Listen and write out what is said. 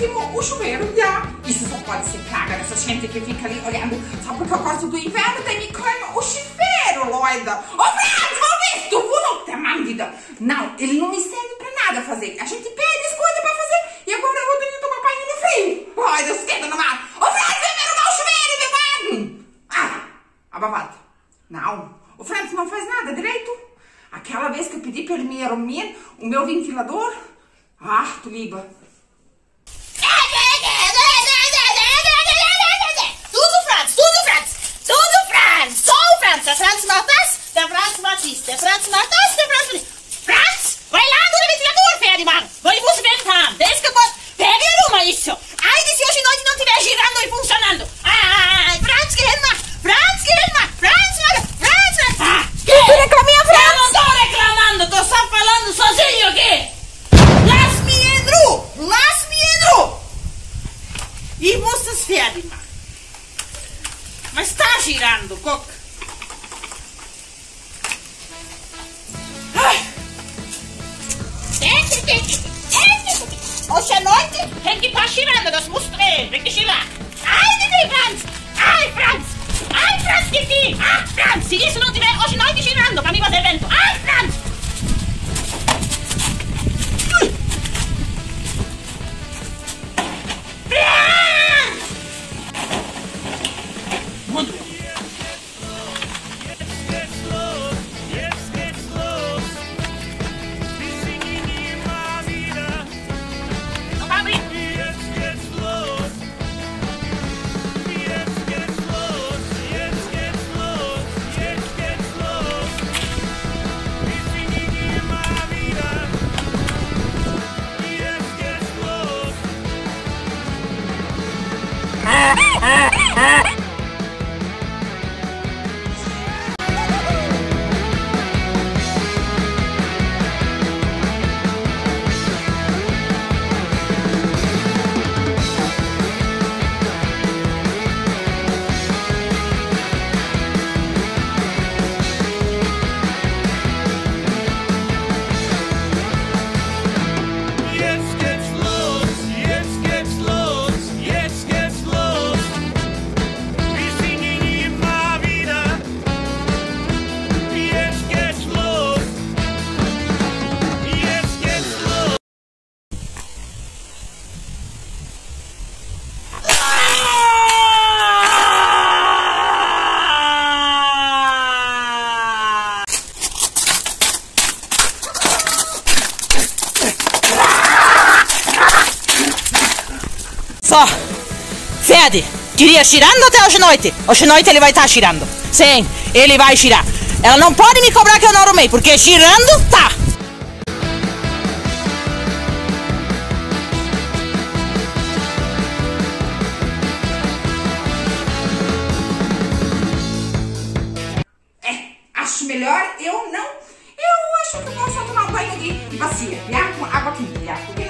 último, o chuveiro, já. Isso só pode ser praga dessa gente que fica ali olhando. Só porque eu gosto do inverno, daí me queima o chuveiro, loida. Ô, Franz, vou ver, tu vou ter mandida. Não, ele não me serve pra nada fazer. A gente pede as coisas pra fazer e agora eu vou ter que tomar banho no frio. Ai, Deus, esquenta no mar. Ô, Franz, vem me arrumar o chuveiro, meu. Ah, abafado. Não, o Franz não faz nada direito. Aquela vez que eu pedi pra ele me arrumar o meu ventilador. Ah, tu liba. Der Franz macht das, der Franz macht dies, der Franz macht das, der Franz macht dies. Franz, vai lá no ventilador, fertig machen. Vai você ventar. Desde que pode. Pega a arruma isso. Ai, se hoje noite não estiver girando e funcionando. Ai, Franz, que rema. Franz, que rema. Franz, Franz. Ah, que? Tu reclaminha, Franz? Eu não tô reclamando, tô só falando sozinho aqui. Lass me entro. E vocês fertig machen. Mas está girando, guck. Hoje à noite tem que estar girando, das musst tem que girar. Ai, Didi, Franz! Ai, Franz! Ai, Franz, Didi! Ah, Franz! Se isso não tiver hoje à noite girando, para mim fazer vento. Ai, Franz! Muito bom. Só, Fede, queria girando até hoje à noite. Hoje à noite ele vai estar girando. Sim, ele vai girar. Ela não pode me cobrar que eu não arrumei, porque girando tá. Acho melhor eu não. Eu acho que eu vou só tomar um banho de bacia, já? Com água quente, já.